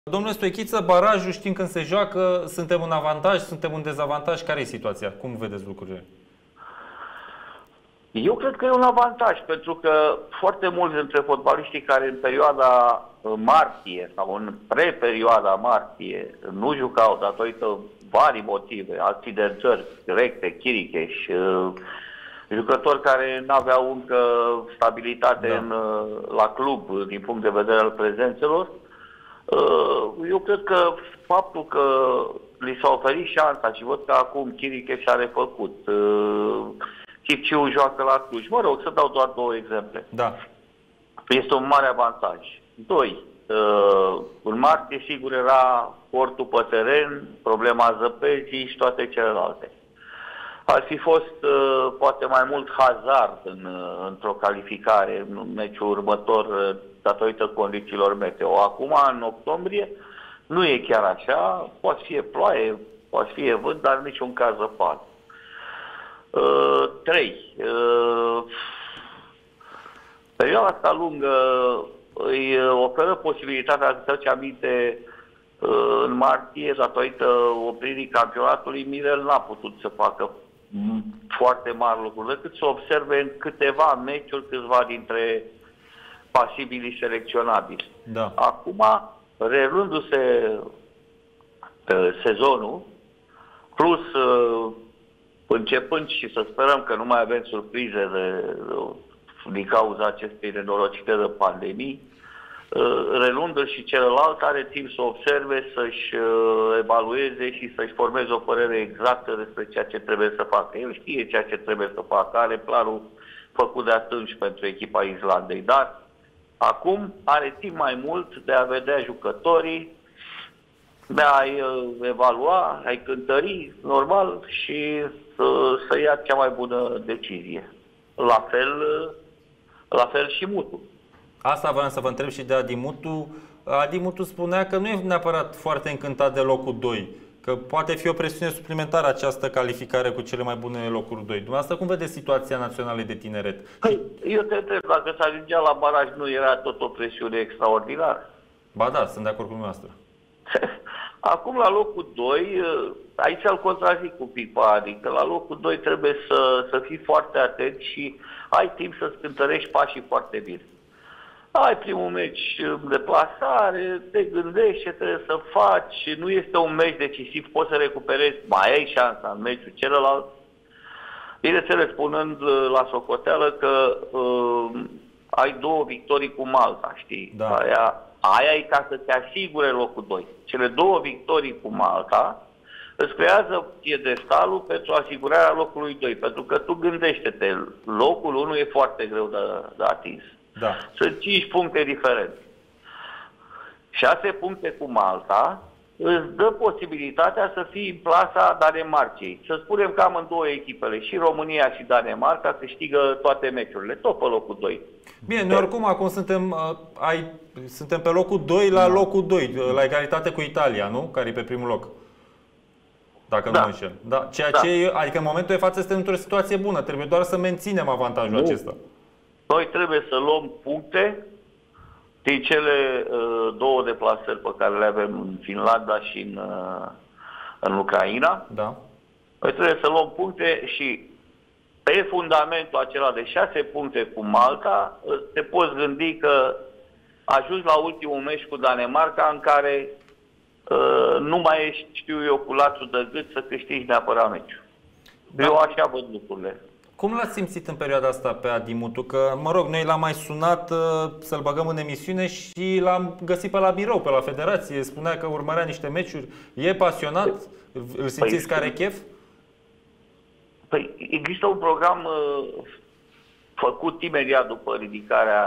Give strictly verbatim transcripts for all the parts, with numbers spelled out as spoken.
Domnule Stoichiță, barajul știm când se joacă, suntem în avantaj, suntem în dezavantaj, care e situația? Cum vedeți lucrurile? Eu cred că e un avantaj, pentru că foarte mulți dintre fotbaliștii care în perioada martie sau în pre-perioada martie nu jucau datorită vari motive, accidentări directe, Chiricheș, jucători care nu aveau încă stabilitate da. în, la club din punct de vedere al prezențelor. Eu cred că faptul că li s-a oferit șansa și văd că acum Chiricheș s-a refăcut, Chipciu joacă la Cluj, mă rog, să dau doar două exemple. Da. Este un mare avantaj. Doi, în martie sigur era portul pe teren, problema zăpezii și toate celelalte. Ar fi fost poate mai mult hazard în, într-o calificare în meciul următor datorită condițiilor meteo. Acum, în octombrie, nu e chiar așa, poate fi ploaie, poate fi vânt, dar în niciun caz zăpadă. Uh, trei. Uh, perioada asta lungă îi oferă posibilitatea, să-ți aminte, uh, în martie, datorită opririi campionatului, Mirel n-a putut să facă foarte mari lucruri, decât să observe în câteva meciuri câțiva dintre pasibilii selecționabili. Da. Acum, reluându-se uh, sezonul, plus uh, începând și să sperăm că nu mai avem surprize de, din cauza acestei nenorocite de pandemii, reluându-l și celălalt are timp să observe, să-și evalueze și să-și formeze o părere exactă despre ceea ce trebuie să facă. El știe ceea ce trebuie să facă, are planul făcut de atunci pentru echipa Islandei, dar acum are timp mai mult de a vedea jucătorii, de a-i evalua, a-i cântări, normal, și să, să ia cea mai bună decizie. La fel, la fel și Mutu. Asta vreau să vă întreb și de Adi Mutu. Adi Mutu spunea că nu e neapărat foarte încântat de locul doi, că poate fi o presiune suplimentară această calificare cu cele mai bune locuri doi. Dumneavoastră, cum vedeți situația Naționalei de Tineret? Păi, eu te întreb, dacă s-a ajungea la baraj, nu era tot o presiune extraordinară? Ba da, sunt de acord cu dumneavoastră. Acum, la locul doi, aici îl contrazic un pic pe Adi, că la locul doi trebuie să, să fii foarte atent și ai timp să-ți cântărești pașii foarte bine. Ai primul meci de plasare, te gândești ce trebuie să faci, nu este un meci decisiv, poți să recuperezi, mai ai șansa în meciul celălalt. Bineînțeles, spunând la socoteală că uh, ai două victorii cu Malta, știi? Da. Aia, aia e ca să te asigure locul doi. Cele două victorii cu Malta îți creează piedestalul pentru asigurarea locului doi, pentru că tu gândește-te, locul unu e foarte greu de, de atins. Da. Sunt cinci puncte diferente. șase puncte cu Malta îți dă posibilitatea să fii în plasa Danemarcei. Să spunem că amândouă echipele, și România și Danemarca, câștigă toate meciurile, tot pe locul doi. Bine, noi oricum acum suntem, ai, suntem pe locul doi la locul doi, la egalitate cu Italia, nu? Care e pe primul loc. Dacă da. nu mă înșel. Da. Ceea da. ce, adică în momentul de față suntem într-o situație bună, trebuie doar să menținem avantajul nu. acesta. Noi trebuie să luăm puncte din cele uh, două deplasări pe care le avem în Finlanda și în, uh, în Ucraina. Da. Noi trebuie să luăm puncte și pe fundamentul acela de șase puncte cu Malta, te poți gândi că ajungi la ultimul meci cu Danemarca în care uh, nu mai ești, știu eu, cu lațul de gât să câștigi neapărat meciul. Da. Eu așa văd lucrurile. Cum l-ați simțit în perioada asta pe Adi Mutu? Că, mă rog, noi l-am mai sunat uh, să-l băgăm în emisiune și l-am găsit pe la birou, pe la federație. Spunea că urmărea niște meciuri. E pasionat? Îl simțiți păi, care chef? Păi există un program uh, făcut imediat după ridicarea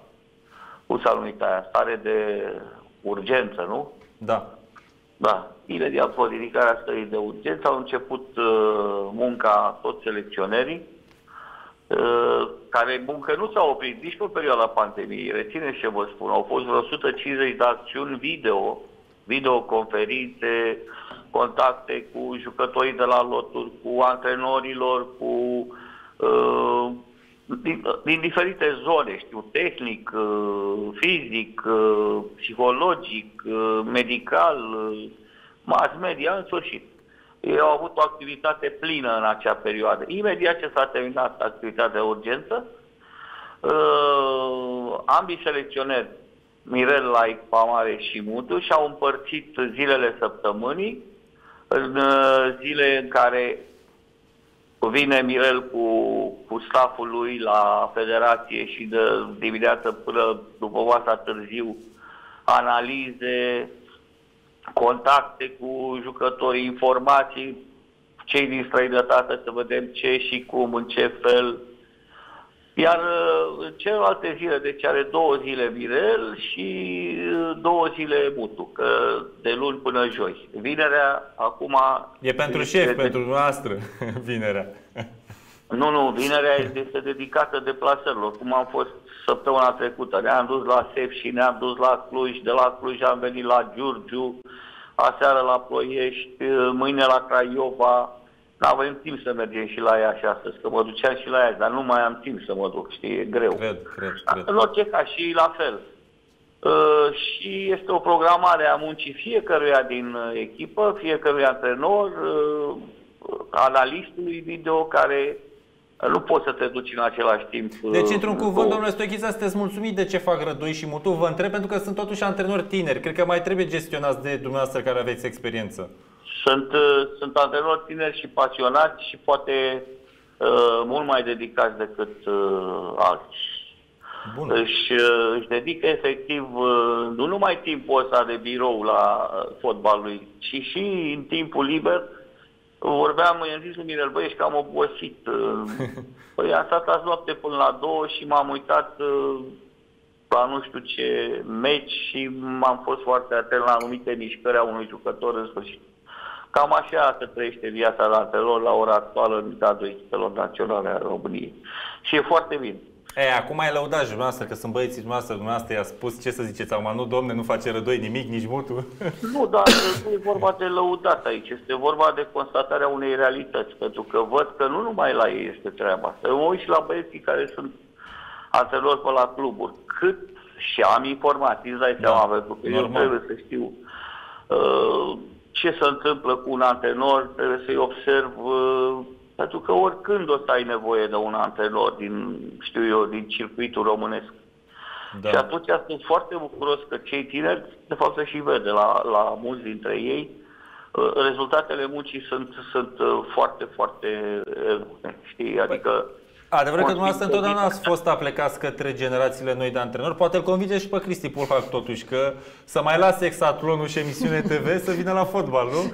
Usa stare de urgență, nu? Da. Da. Imediat după ridicarea stării de urgență au început uh, munca toți selecționerii, uh, care muncă nu s-a oprit nici pe perioada pandemiei. Rețineți ce vă spun, au fost vreo o sută cincizeci de acțiuni video, videoconferințe, contacte cu jucătorii de la loturi, cu antrenorilor, cu uh, din, din diferite zone, știu, tehnic, fizic, psihologic, medical, mass media, în sfârșit. Ei au avut o activitate plină în acea perioadă. Imediat ce s-a terminat activitatea de urgență, uh, ambii selecționeri, Mirel Laic, Pamare și Mutu, și-au împărțit zilele săptămânii în uh, zile în care vine Mirel cu, cu stafful lui la federație și de dimineață până după masa târziu analize, contacte cu jucătorii, informații, cei din străinătate, să vedem ce și cum, în ce fel. Iar în celelalte zile, deci are două zile Mirel și două zile Mutu, că de luni până joi. Vinerea, acum... E pentru șef, de... pentru noastră, vinerea. Nu, nu, vinerea este dedicată deplasărilor, cum am fost săptămâna trecută. Ne-am dus la Sef și ne-am dus la Cluj, de la Cluj am venit la Giurgiu, aseară la Ploiești, mâine la Craiova. N-avem timp să mergem și la ea și astăzi, că mă duceam și la ea, dar nu mai am timp să mă duc, știi, e greu. Cred, cred, cred. În orice caz, și la fel. Uh, și este o programare a muncii fiecăruia din echipă, fiecărui antrenor, uh, analistului video, care nu poți să te duci în același timp. Deci, într-un cuvânt, domnule Stoichița, sunteți mulțumit de ce fac Rădoi și Mutu? Vă întreb pentru că sunt totuși antrenori tineri. Cred că mai trebuie gestionați de dumneavoastră care aveți experiență. Sunt, sunt antrenori tineri și pasionați și poate uh, mult mai dedicați decât uh, alții. Bun. Își, uh, își dedică efectiv uh, nu numai timpul ăsta de birou la uh, fotbalului, ci și în timpul liber. Vorbeam, i-am zis lui Mirel, băi, ești cam obosit. Păi am stat azi noapte până la două și m-am uitat uh, la nu știu ce meci și m-am fost foarte atent la anumite mișcări a unui jucător în sfârșit. Cam așa se trăiește viața la antrenor la ora actuală în cadrul echipelor naționale a României. Și e foarte bine. E, acum ai lăudat dumneavoastră, că sunt băieții dumneavoastră, dumneavoastră i-a spus, ce să ziceți, acum nu, domne, nu face Rădoi nimic, nici Mutu. Nu, dar nu e vorba de lăudat aici, este vorba de constatarea unei realități, pentru că văd că nu numai la ei este treaba asta. Eu mă uit și la băieții care sunt antrenori pe la cluburi, cât și am informații, îți dai seama, pentru că eu trebuie să știu uh, ce se întâmplă cu un antrenor, trebuie să-i observ, uh, pentru că oricând o să ai nevoie de un antrenor din, știu eu, din circuitul românesc. Da. Și atunci sunt foarte bucuros că cei tineri, de fapt se și vede la, la mulți dintre ei, uh, rezultatele muncii sunt, sunt uh, foarte, foarte uh, știi, adică... Adevărat că dumneavoastră întotdeauna ați fost aplecați către generațiile noi de antrenori. Poate îl convinge și pe Cristi Pulhac totuși că să mai lase Exatlonul și emisiune T V să vină la fotbal, nu?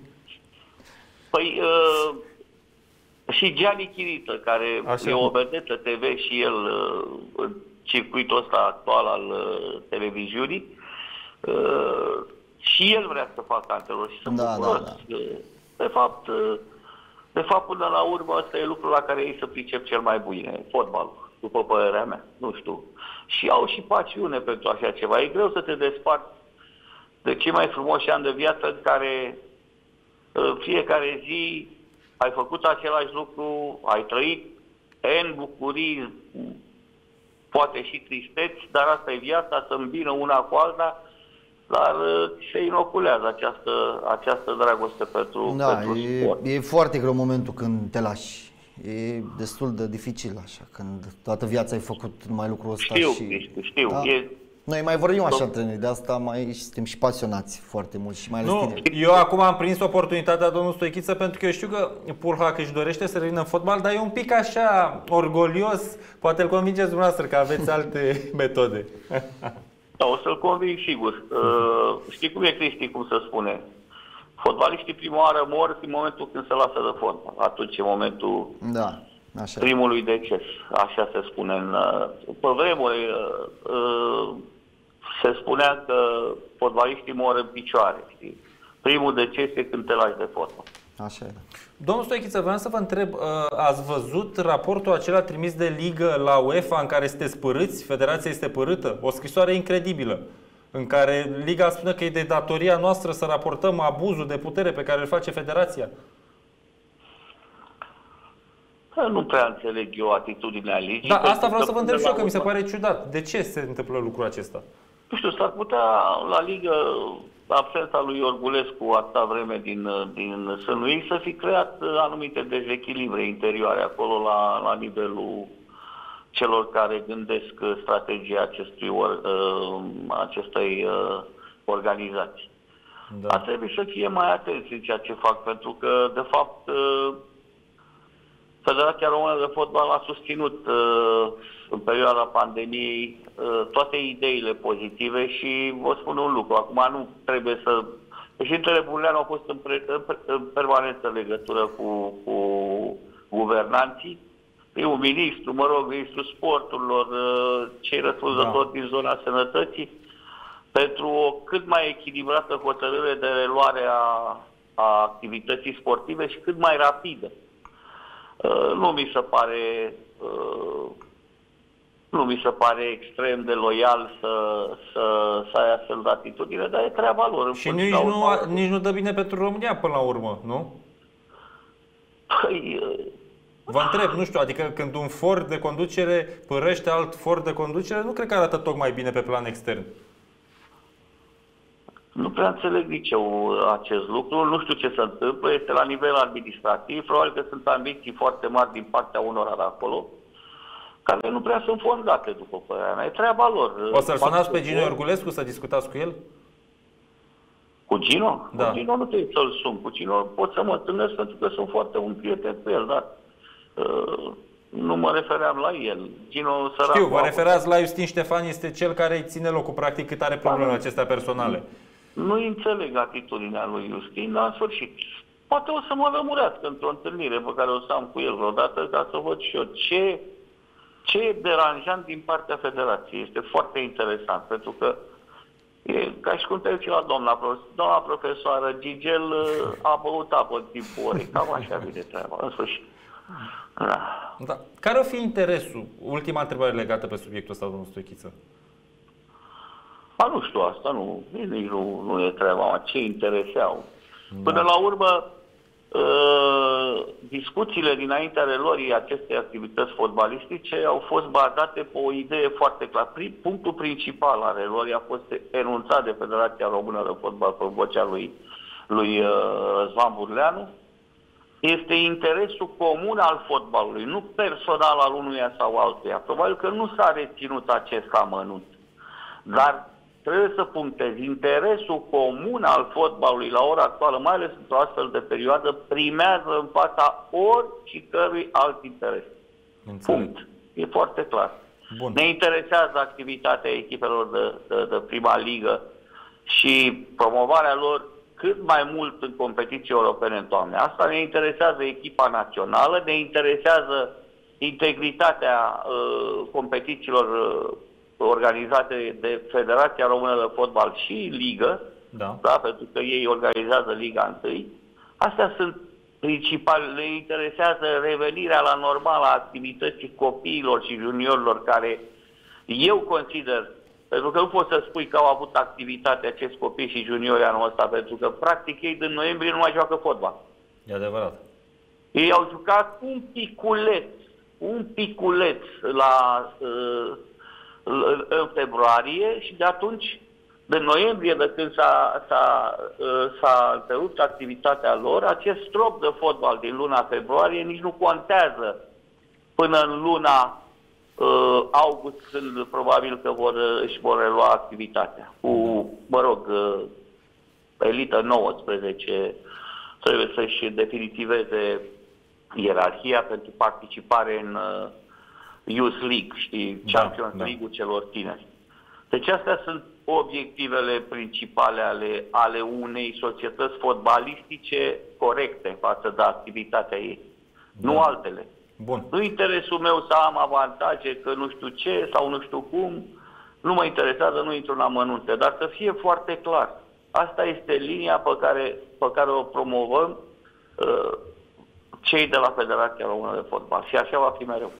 Păi uh, și Gianni Chirită, care așa, e o vedetă T V și el uh, în circuitul ăsta actual al uh, televiziunii, uh, și el vrea să facă antrenor și să da, bucuros. da, da. De fapt, uh, De fapt, până la urmă, ăsta e lucrul la care ei se pricep cel mai bine, fotbalul, după părerea mea, nu știu. Și au și pasiune pentru așa ceva. E greu să te desparți de cei mai frumoși ani de viață în care fiecare zi ai făcut același lucru, ai trăit N bucurii, poate și tristeți, dar asta e viața, să îmbină una cu alta. Dar se inoculează această, această dragoste pentru, da, pentru e, sport. E foarte greu momentul când te lași. E destul de dificil așa, când toată viața ai făcut numai lucrul ăsta. Știu, și... știu, știu. Da. E... Noi mai vorbim așa întâlniri, de asta mai suntem și pasionați foarte mult și mai ales nu, tineri. eu acum am prins oportunitatea, domnul Stoichiță, pentru că eu știu că Pulhac își dorește să revină în fotbal, dar e un pic așa orgolios. Poate îl convingeți dumneavoastră că aveți alte metode. Da, o să-l conving sigur. Uh, știi cum e, Cristi, cum să spune? Fotbaliștii prima oară mor în momentul când se lasă de fotbal. Atunci e momentul da, așa primului deces. Așa se spune. În, pe vremuri uh, uh, se spunea că fotbaliștii mor în picioare. Știi? Primul deces e când te lași de fotbal. Așa e. Domnul Stoichiță, vreau să vă întreb, ați văzut raportul acela trimis de ligă la UEFA în care sunteți părâți, federația este părâtă? O scrisoare incredibilă în care liga spune că e de datoria noastră să raportăm abuzul de putere pe care îl face federația. Nu prea înțeleg eu atitudinea ligii. Da, asta vreau să vă întreb și eu, că mi se urmă, pare ciudat. De ce se întâmplă lucrul acesta? Nu știu, s-ar putea la ligă absența lui Iorgulescu atâta vreme din, din sânul să fi creat anumite dezechilibre interioare acolo la, la nivelul celor care gândesc strategia acestui or, acestei organizații. Da. Ar trebui să fie mai atenți în ceea ce fac, pentru că, de fapt, Federația Română de Fotbal a susținut în perioada pandemiei toate ideile pozitive și vă spun un lucru. Acum nu trebuie să... Președintele Burleanu a fost în, pre... în permanentă legătură cu, cu guvernanții. E un ministru, mă rog, ministrul sporturilor, cei răspunzători da. din zona sănătății, pentru o cât mai echilibrată hotărâre de reluare a, a activității sportive și cât mai rapidă. Uh, nu mi se pare uh, nu mi se pare extrem de loial să, să, să ai astfel de atitudine, dar e treaba lor. Și nici nu, a, nici nu dă bine pentru România până la urmă, nu? Păi... Uh, Vă întreb, nu știu, adică când un for de conducere părăște alt for de conducere, nu cred că arată tocmai bine pe plan extern. Nu prea înțeleg nici eu acest lucru, nu știu ce se întâmplă, este la nivel administrativ, probabil că sunt ambiții foarte mari din partea unora de acolo, care nu prea sunt fondate, după părerea mea. E treaba lor. O să-l sunați pe Gino Iorgulescu să discutați cu el? Cu Gino? Da. Cu Gino nu trebuie să-l sun. Cu Gino pot să mă întâlnesc pentru că sunt foarte un prieten cu el, dar uh, nu mă refeream la el. Gino săracu. Știu, vă referați la Iustin Ștefan, este cel care îi ține locul, practic, cât are problemele acestea personale. Nu înțeleg atitudinea lui Iustin, dar în sfârșit. Poate o să mă lămurească într-o întâlnire pe care o să am cu el vreodată, ca să văd și eu ce, ce e deranjant din partea Federației. Este foarte interesant, pentru că e ca și cum te duci la doamna, doamna profesoară Gigel a băut apă în timpul orei. Cam așa vine treaba, în sfârșit. Da. Da. Care o fi interesul? Ultima întrebare legată pe subiectul ăsta, domnul Stoichiță. A, nu știu asta, nu, nici nu, nu e treaba, ce interese au. Da. Până la urmă, uh, discuțiile dinaintea reluării acestei activități fotbalistice au fost bazate pe o idee foarte clară. Punctul principal al reluării a fost enunțat de Federația Română de Fotbal pe vocea lui, lui uh, Răzvan Burleanu. Este interesul comun al fotbalului, nu personal al unuia sau altuia. Probabil că nu s-a reținut acest amănunt. Dar trebuie să punctez, interesul comun al fotbalului la ora actuală, mai ales într-o astfel de perioadă, primează în fața oricărui alt interes. Înțeleg. Punct. E foarte clar. Bun. Ne interesează activitatea echipelor de, de, de prima ligă și promovarea lor cât mai mult în competiții europene în toamne. Asta ne interesează echipa națională, ne interesează integritatea uh, competițiilor uh, organizate de Federația Română de Fotbal și Ligă, da. Da, pentru că ei organizează Liga unu. Astea sunt principale, le interesează revenirea la normală a activității copiilor și juniorilor, care eu consider, pentru că nu poți să spui că au avut activitate acești copii și juniori anul ăsta, pentru că practic ei din noiembrie nu mai joacă fotbal. E adevărat. Ei au jucat un piculeț, un piculeț la... Uh, în februarie și de atunci, de noiembrie, de când s-a, s-a, s-a întrerupt activitatea lor, acest strop de fotbal din luna februarie nici nu contează până în luna uh, august, când probabil că vor, își vor relua activitatea. Cu, mă rog, uh, elită nouăsprezece trebuie să-și definitiveze ierarhia pentru participare în uh, Youth League, știi, Champions da, League-ul da. celor tineri. Deci astea sunt obiectivele principale ale, ale unei societăți fotbalistice corecte față de activitatea ei. Da. Nu altele. Bun. Nu interesul meu să am avantaje, că nu știu ce sau nu știu cum, nu mă interesează, nu intru în amănunte, dar să fie foarte clar. Asta este linia pe care, pe care o promovăm uh, cei de la Federația Română de Fotbal și așa va fi mereu.